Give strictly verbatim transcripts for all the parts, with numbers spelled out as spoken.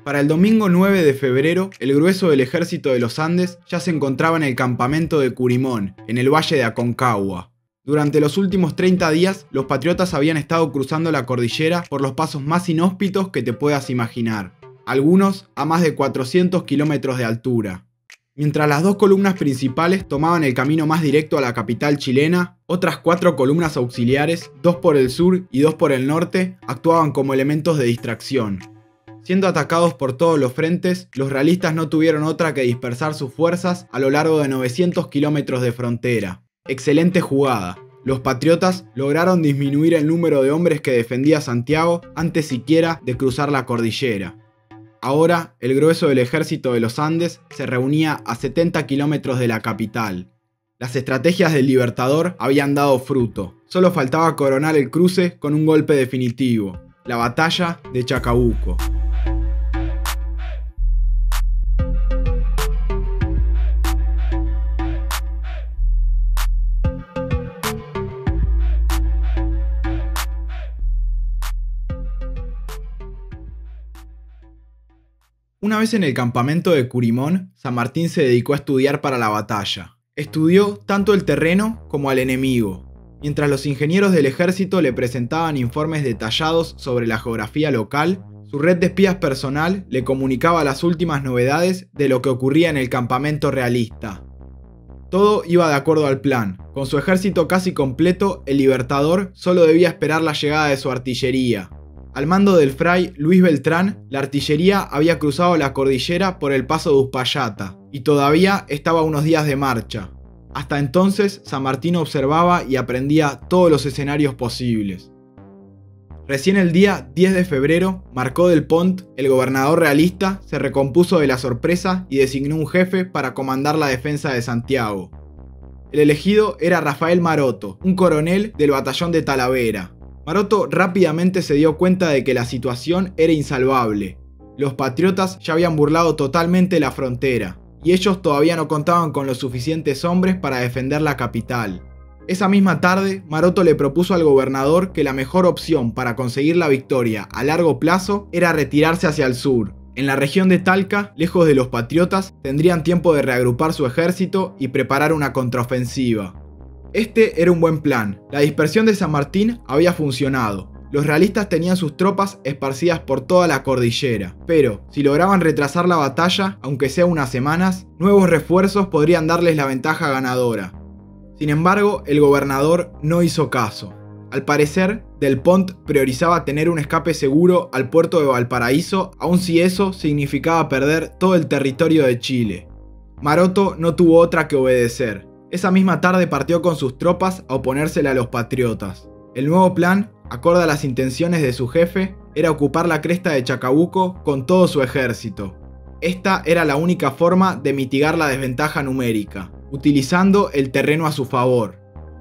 Para el domingo nueve de febrero, el grueso del ejército de los Andes ya se encontraba en el campamento de Curimón, en el valle de Aconcagua. Durante los últimos treinta días, los patriotas habían estado cruzando la cordillera por los pasos más inhóspitos que te puedas imaginar, algunos a más de cuatrocientos kilómetros de altura. Mientras las dos columnas principales tomaban el camino más directo a la capital chilena, otras cuatro columnas auxiliares, dos por el sur y dos por el norte, actuaban como elementos de distracción. Siendo atacados por todos los frentes, los realistas no tuvieron otra que dispersar sus fuerzas a lo largo de novecientos kilómetros de frontera. Excelente jugada. Los patriotas lograron disminuir el número de hombres que defendía Santiago antes siquiera de cruzar la cordillera. Ahora, el grueso del ejército de los Andes se reunía a setenta kilómetros de la capital. Las estrategias del Libertador habían dado fruto. Solo faltaba coronar el cruce con un golpe definitivo: la batalla de Chacabuco. Una vez en el campamento de Curimón, San Martín se dedicó a estudiar para la batalla. Estudió tanto el terreno como al enemigo, mientras los ingenieros del ejército le presentaban informes detallados sobre la geografía local. Su red de espías personal le comunicaba las últimas novedades de lo que ocurría en el campamento realista. Todo iba de acuerdo al plan. Con su ejército casi completo, el Libertador solo debía esperar la llegada de su artillería. Al mando del fray Luis Beltrán, la artillería había cruzado la cordillera por el paso de Uspallata y todavía estaba a unos días de marcha. Hasta entonces, San Martín observaba y aprendía todos los escenarios posibles. Recién el día diez de febrero, Marcó del Pont, el gobernador realista, se recompuso de la sorpresa y designó un jefe para comandar la defensa de Santiago. El elegido era Rafael Maroto, un coronel del batallón de Talavera. Maroto rápidamente se dio cuenta de que la situación era insalvable. Los patriotas ya habían burlado totalmente la frontera, y ellos todavía no contaban con los suficientes hombres para defender la capital. Esa misma tarde, Maroto le propuso al gobernador que la mejor opción para conseguir la victoria a largo plazo era retirarse hacia el sur. En la región de Talca, lejos de los patriotas, tendrían tiempo de reagrupar su ejército y preparar una contraofensiva. Este era un buen plan. La dispersión de San Martín había funcionado. Los realistas tenían sus tropas esparcidas por toda la cordillera, pero si lograban retrasar la batalla, aunque sea unas semanas, nuevos refuerzos podrían darles la ventaja ganadora. Sin embargo, el gobernador no hizo caso. Al parecer, Del Pont priorizaba tener un escape seguro al puerto de Valparaíso, aun si eso significaba perder todo el territorio de Chile. Maroto no tuvo otra que obedecer. Esa misma tarde partió con sus tropas a oponérsele a los patriotas. El nuevo plan, acorde a las intenciones de su jefe, era ocupar la cresta de Chacabuco con todo su ejército. Esta era la única forma de mitigar la desventaja numérica, utilizando el terreno a su favor.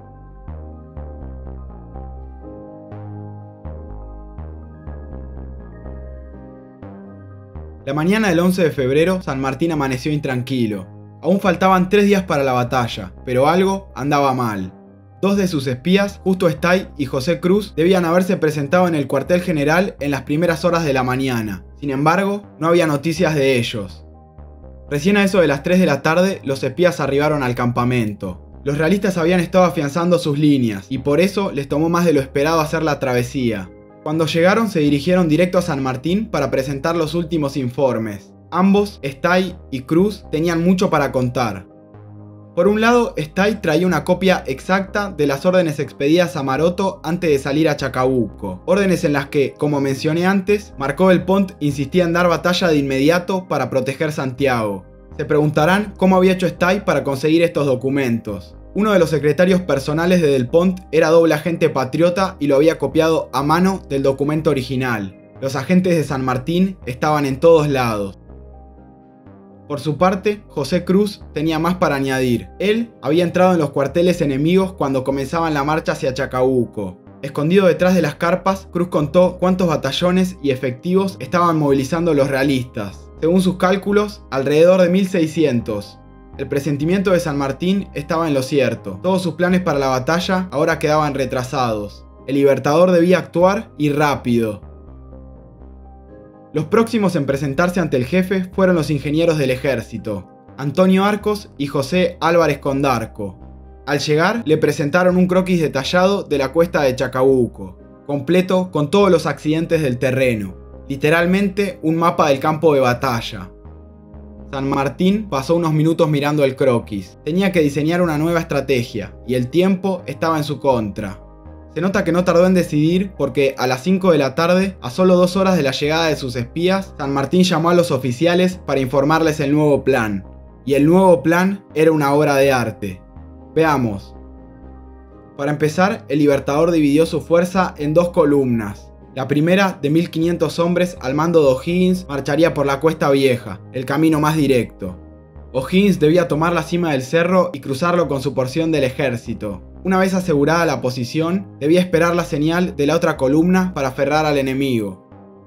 La mañana del once de febrero, San Martín amaneció intranquilo. Aún faltaban tres días para la batalla, pero algo andaba mal. Dos de sus espías, Justo Estay y José Cruz, debían haberse presentado en el cuartel general en las primeras horas de la mañana. Sin embargo, no había noticias de ellos. Recién a eso de las tres de la tarde, los espías arribaron al campamento. Los realistas habían estado afianzando sus líneas, y por eso les tomó más de lo esperado hacer la travesía. Cuando llegaron, se dirigieron directo a San Martín para presentar los últimos informes. Ambos, Estay y Cruz, tenían mucho para contar. Por un lado, Estay traía una copia exacta de las órdenes expedidas a Maroto antes de salir a Chacabuco. Órdenes en las que, como mencioné antes, Marcó del Pont insistía en dar batalla de inmediato para proteger Santiago. Se preguntarán cómo había hecho Estay para conseguir estos documentos. Uno de los secretarios personales de Del Pont era doble agente patriota y lo había copiado a mano del documento original. Los agentes de San Martín estaban en todos lados. Por su parte, José Cruz tenía más para añadir. Él había entrado en los cuarteles enemigos cuando comenzaban la marcha hacia Chacabuco. Escondido detrás de las carpas, Cruz contó cuántos batallones y efectivos estaban movilizando los realistas. Según sus cálculos, alrededor de mil seiscientos. El presentimiento de San Martín estaba en lo cierto. Todos sus planes para la batalla ahora quedaban retrasados. El Libertador debía actuar y rápido. Los próximos en presentarse ante el jefe fueron los ingenieros del ejército, Antonio Arcos y José Álvarez Condarco. Al llegar, le presentaron un croquis detallado de la cuesta de Chacabuco, completo con todos los accidentes del terreno, literalmente un mapa del campo de batalla. San Martín pasó unos minutos mirando el croquis. Tenía que diseñar una nueva estrategia, y el tiempo estaba en su contra. Se nota que no tardó en decidir porque a las cinco de la tarde, a solo dos horas de la llegada de sus espías, San Martín llamó a los oficiales para informarles el nuevo plan. Y el nuevo plan era una obra de arte. Veamos. Para empezar, el Libertador dividió su fuerza en dos columnas. La primera, de mil quinientos hombres al mando de O'Higgins, marcharía por la Cuesta Vieja, el camino más directo. O'Higgins debía tomar la cima del cerro y cruzarlo con su porción del ejército. Una vez asegurada la posición, debía esperar la señal de la otra columna para aferrar al enemigo.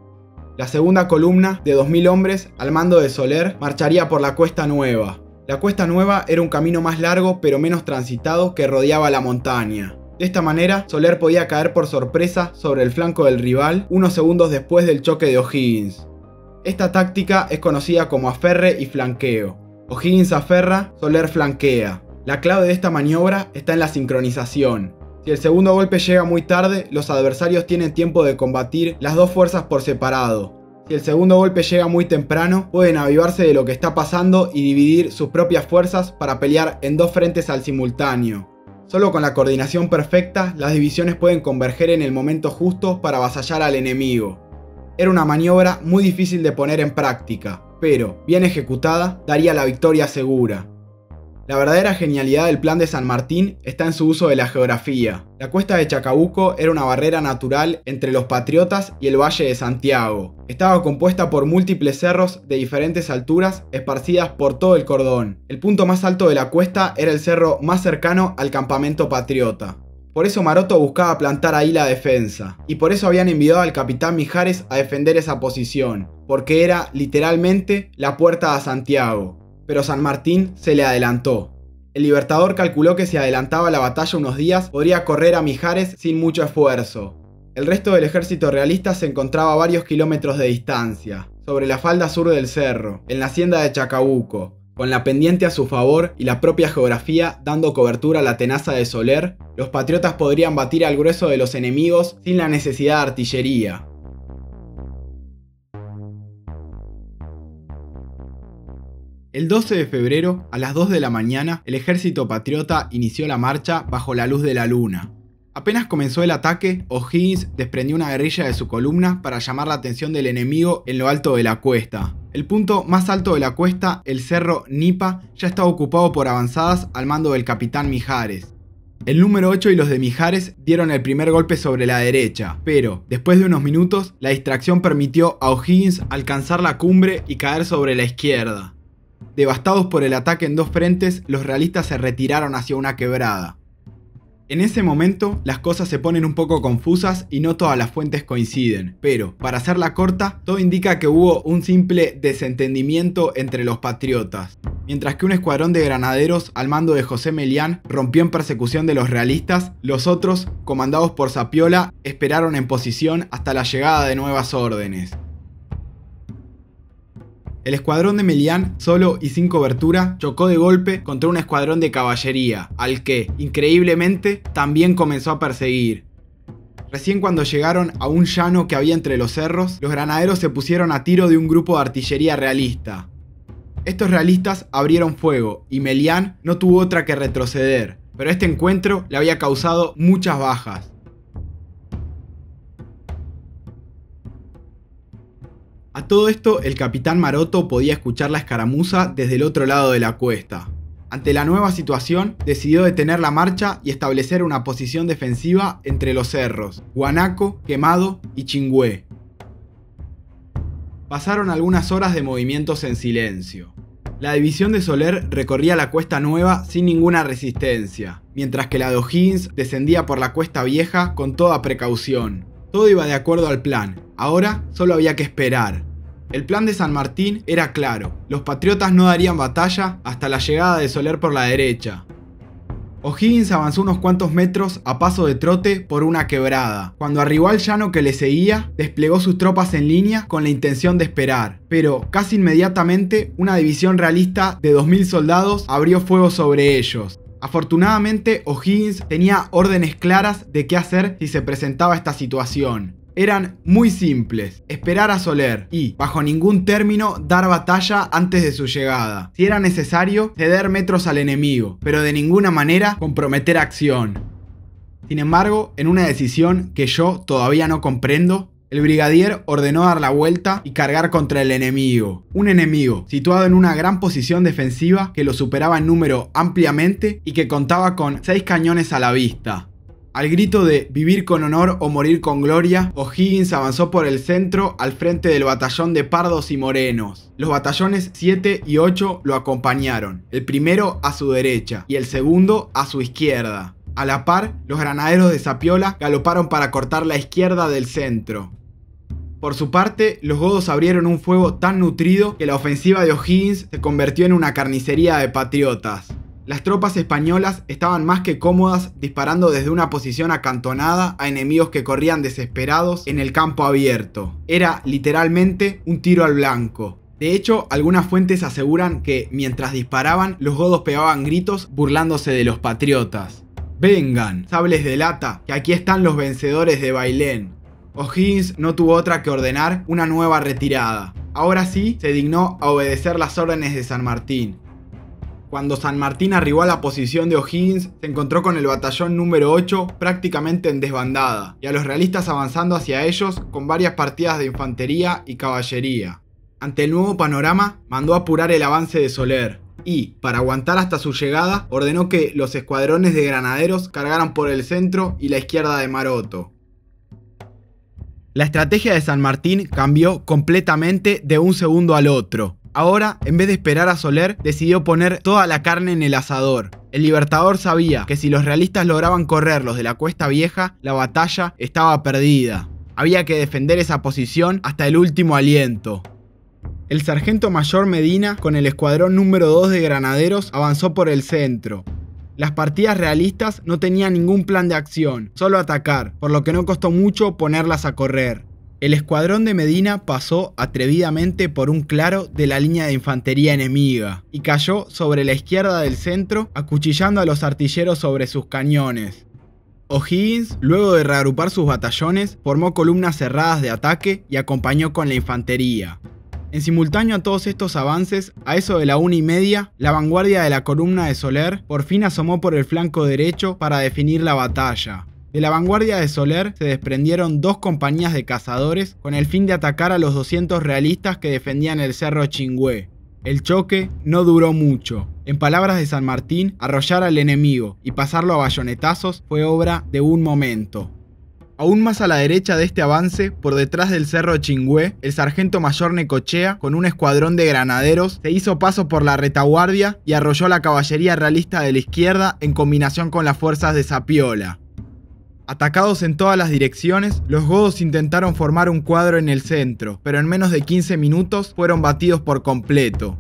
La segunda columna, de dos mil hombres, al mando de Soler, marcharía por la Cuesta Nueva. La Cuesta Nueva era un camino más largo pero menos transitado que rodeaba la montaña. De esta manera, Soler podía caer por sorpresa sobre el flanco del rival unos segundos después del choque de O'Higgins. Esta táctica es conocida como aferre y flanqueo. O'Higgins aferra, Soler flanquea. La clave de esta maniobra está en la sincronización. Si el segundo golpe llega muy tarde, los adversarios tienen tiempo de combatir las dos fuerzas por separado. Si el segundo golpe llega muy temprano, pueden avivarse de lo que está pasando y dividir sus propias fuerzas para pelear en dos frentes al simultáneo. Solo con la coordinación perfecta, las divisiones pueden converger en el momento justo para avasallar al enemigo. Era una maniobra muy difícil de poner en práctica, pero, bien ejecutada, daría la victoria segura. La verdadera genialidad del plan de San Martín está en su uso de la geografía. La cuesta de Chacabuco era una barrera natural entre los patriotas y el Valle de Santiago. Estaba compuesta por múltiples cerros de diferentes alturas esparcidas por todo el cordón. El punto más alto de la cuesta era el cerro más cercano al campamento patriota. Por eso Maroto buscaba plantar ahí la defensa, y por eso habían enviado al capitán Mijares a defender esa posición, porque era literalmente la puerta a Santiago. Pero San Martín se le adelantó. El Libertador calculó que si adelantaba la batalla unos días, podría correr a Mijares sin mucho esfuerzo. El resto del ejército realista se encontraba a varios kilómetros de distancia, sobre la falda sur del cerro, en la hacienda de Chacabuco. Con la pendiente a su favor y la propia geografía dando cobertura a la tenaza de Soler, los patriotas podrían batir al grueso de los enemigos sin la necesidad de artillería. El doce de febrero, a las dos de la mañana, el ejército patriota inició la marcha bajo la luz de la luna. Apenas comenzó el ataque, O'Higgins desprendió una guerrilla de su columna para llamar la atención del enemigo en lo alto de la cuesta. El punto más alto de la cuesta, el cerro Nipa, ya estaba ocupado por avanzadas al mando del capitán Mijares. El número ocho y los de Mijares dieron el primer golpe sobre la derecha, pero, después de unos minutos, la distracción permitió a O'Higgins alcanzar la cumbre y caer sobre la izquierda. Devastados por el ataque en dos frentes, los realistas se retiraron hacia una quebrada. En ese momento, las cosas se ponen un poco confusas y no todas las fuentes coinciden, pero, para hacerla corta, todo indica que hubo un simple desentendimiento entre los patriotas. Mientras que un escuadrón de granaderos al mando de José Melián rompió en persecución de los realistas, los otros, comandados por Zapiola, esperaron en posición hasta la llegada de nuevas órdenes. El escuadrón de Melián, solo y sin cobertura, chocó de golpe contra un escuadrón de caballería, al que, increíblemente, también comenzó a perseguir. Recién cuando llegaron a un llano que había entre los cerros, los granaderos se pusieron a tiro de un grupo de artillería realista. Estos realistas abrieron fuego, y Melián no tuvo otra que retroceder, pero este encuentro le había causado muchas bajas. A todo esto, el capitán Maroto podía escuchar la escaramuza desde el otro lado de la cuesta. Ante la nueva situación, decidió detener la marcha y establecer una posición defensiva entre los cerros, Guanaco, Quemado y Chingüé. Pasaron algunas horas de movimientos en silencio. La división de Soler recorría la Cuesta Nueva sin ninguna resistencia, mientras que la de O'Higgins descendía por la Cuesta Vieja con toda precaución. Todo iba de acuerdo al plan, ahora solo había que esperar. El plan de San Martín era claro, los patriotas no darían batalla hasta la llegada de Soler por la derecha. O'Higgins avanzó unos cuantos metros a paso de trote por una quebrada. Cuando arribó al llano que le seguía, desplegó sus tropas en línea con la intención de esperar. Pero casi inmediatamente una división realista de dos mil soldados abrió fuego sobre ellos. Afortunadamente, O'Higgins tenía órdenes claras de qué hacer si se presentaba esta situación. Eran muy simples: esperar a Soler y, bajo ningún término, dar batalla antes de su llegada. Si era necesario, ceder metros al enemigo, pero de ninguna manera comprometer acción. Sin embargo, en una decisión que yo todavía no comprendo, el brigadier ordenó dar la vuelta y cargar contra el enemigo. Un enemigo situado en una gran posición defensiva que lo superaba en número ampliamente y que contaba con seis cañones a la vista. Al grito de vivir con honor o morir con gloria, O'Higgins avanzó por el centro al frente del batallón de pardos y morenos. Los batallones siete y ocho lo acompañaron, el primero a su derecha y el segundo a su izquierda. A la par, los granaderos de Zapiola galoparon para cortar la izquierda del centro. Por su parte, los godos abrieron un fuego tan nutrido que la ofensiva de O'Higgins se convirtió en una carnicería de patriotas. Las tropas españolas estaban más que cómodas disparando desde una posición acantonada a enemigos que corrían desesperados en el campo abierto. Era literalmente un tiro al blanco. De hecho, algunas fuentes aseguran que mientras disparaban, los godos pegaban gritos burlándose de los patriotas. «Vengan, sables de lata, que aquí están los vencedores de Bailén». O'Higgins no tuvo otra que ordenar una nueva retirada. Ahora sí, se dignó a obedecer las órdenes de San Martín. Cuando San Martín arribó a la posición de O'Higgins, se encontró con el batallón número ocho prácticamente en desbandada, y a los realistas avanzando hacia ellos con varias partidas de infantería y caballería. Ante el nuevo panorama, mandó apurar el avance de Soler, y, para aguantar hasta su llegada, ordenó que los escuadrones de granaderos cargaran por el centro y la izquierda de Maroto. La estrategia de San Martín cambió completamente de un segundo al otro. Ahora, en vez de esperar a Soler, decidió poner toda la carne en el asador. El Libertador sabía que si los realistas lograban correrlos de la Cuesta Vieja, la batalla estaba perdida. Había que defender esa posición hasta el último aliento. El sargento mayor Medina, con el escuadrón número dos de granaderos, avanzó por el centro. Las partidas realistas no tenían ningún plan de acción, solo atacar, por lo que no costó mucho ponerlas a correr. El escuadrón de Medina pasó atrevidamente por un claro de la línea de infantería enemiga y cayó sobre la izquierda del centro, acuchillando a los artilleros sobre sus cañones. O'Higgins, luego de reagrupar sus batallones, formó columnas cerradas de ataque y acompañó con la infantería. En simultáneo a todos estos avances, a eso de la una y media, la vanguardia de la columna de Soler por fin asomó por el flanco derecho para definir la batalla. De la vanguardia de Soler se desprendieron dos compañías de cazadores con el fin de atacar a los doscientos realistas que defendían el cerro Chingüé. El choque no duró mucho. En palabras de San Martín, arrollar al enemigo y pasarlo a bayonetazos fue obra de un momento. Aún más a la derecha de este avance, por detrás del cerro Chingüé, el sargento mayor Necochea, con un escuadrón de granaderos, se hizo paso por la retaguardia y arrolló la caballería realista de la izquierda en combinación con las fuerzas de Zapiola. Atacados en todas las direcciones, los godos intentaron formar un cuadro en el centro, pero en menos de quince minutos fueron batidos por completo.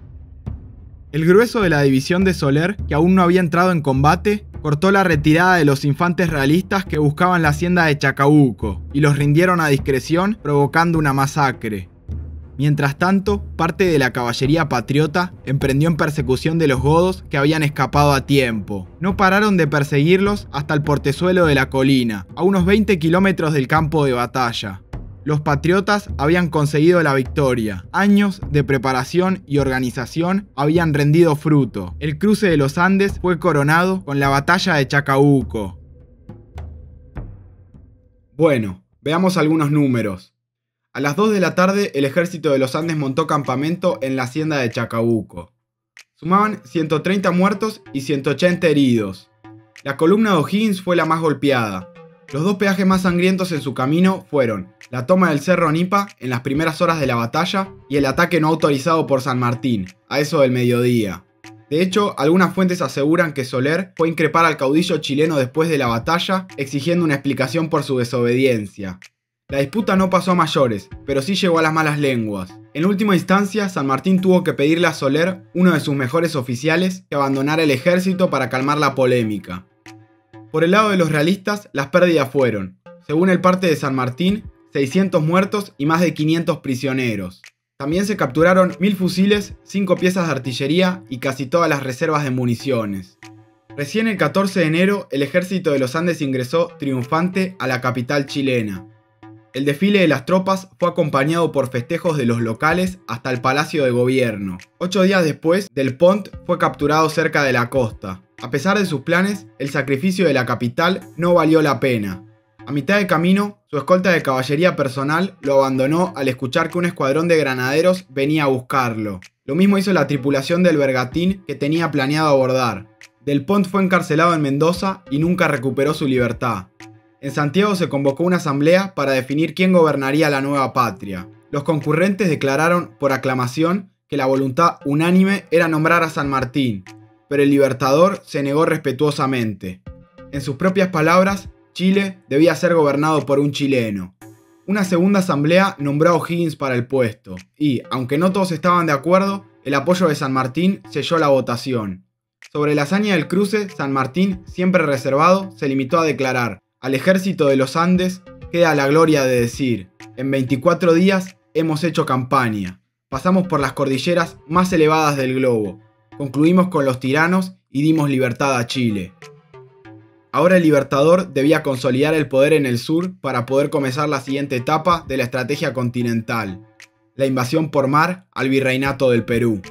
El grueso de la división de Soler, que aún no había entrado en combate, cortó la retirada de los infantes realistas que buscaban la hacienda de Chacabuco, y los rindieron a discreción, provocando una masacre. Mientras tanto, parte de la caballería patriota emprendió en persecución de los godos que habían escapado a tiempo. No pararon de perseguirlos hasta el portezuelo de la colina, a unos veinte kilómetros del campo de batalla. Los patriotas habían conseguido la victoria. Años de preparación y organización habían rendido fruto. El cruce de los Andes fue coronado con la batalla de Chacabuco. Bueno, veamos algunos números. A las dos de la tarde, el ejército de los Andes montó campamento en la hacienda de Chacabuco. Sumaban ciento treinta muertos y ciento ochenta heridos. La columna de O'Higgins fue la más golpeada. Los dos peajes más sangrientos en su camino fueron la toma del cerro Nipa en las primeras horas de la batalla y el ataque no autorizado por San Martín, a eso del mediodía. De hecho, algunas fuentes aseguran que Soler fue a increpar al caudillo chileno después de la batalla, exigiendo una explicación por su desobediencia. La disputa no pasó a mayores, pero sí llegó a las malas lenguas. En última instancia, San Martín tuvo que pedirle a Soler, uno de sus mejores oficiales, que abandonara el ejército para calmar la polémica. Por el lado de los realistas, las pérdidas fueron, según el parte de San Martín, seiscientos muertos y más de quinientos prisioneros. También se capturaron mil fusiles, cinco piezas de artillería y casi todas las reservas de municiones. Recién el catorce de enero, el ejército de los Andes ingresó triunfante a la capital chilena. El desfile de las tropas fue acompañado por festejos de los locales hasta el Palacio de Gobierno. Ocho días después, Del Pont fue capturado cerca de la costa. A pesar de sus planes, el sacrificio de la capital no valió la pena. A mitad de camino, su escolta de caballería personal lo abandonó al escuchar que un escuadrón de granaderos venía a buscarlo. Lo mismo hizo la tripulación del bergantín que tenía planeado abordar. Del Pont fue encarcelado en Mendoza y nunca recuperó su libertad. En Santiago se convocó una asamblea para definir quién gobernaría la nueva patria. Los concurrentes declararon por aclamación que la voluntad unánime era nombrar a San Martín, pero el Libertador se negó respetuosamente. En sus propias palabras, Chile debía ser gobernado por un chileno. Una segunda asamblea nombró a O'Higgins para el puesto, y, aunque no todos estaban de acuerdo, el apoyo de San Martín selló la votación. Sobre la hazaña del cruce, San Martín, siempre reservado, se limitó a declarar: al ejército de los Andes queda la gloria de decir, en veinticuatro días hemos hecho campaña, pasamos por las cordilleras más elevadas del globo, concluimos con los tiranos y dimos libertad a Chile. Ahora el Libertador debía consolidar el poder en el sur para poder comenzar la siguiente etapa de la estrategia continental, la invasión por mar al virreinato del Perú.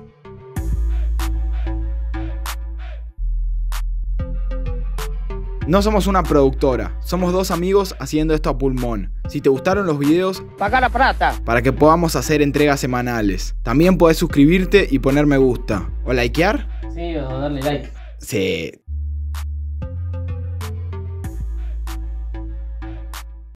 No somos una productora, somos dos amigos haciendo esto a pulmón. Si te gustaron los videos, paga la plata para que podamos hacer entregas semanales. También podés suscribirte y poner me gusta. ¿O likear? Sí, o darle like. Sí.